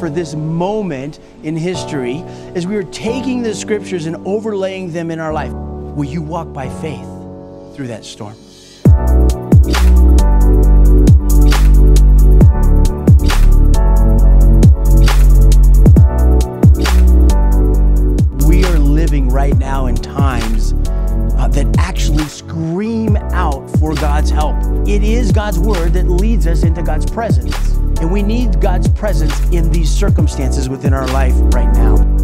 for this moment in history as we are taking the scriptures and overlaying them in our life. Will you walk by faith through that storm? We are living right now in times that actually scream out for God's help. It is God's word that leads us into God's presence. And we need God's presence in these circumstances within our life right now.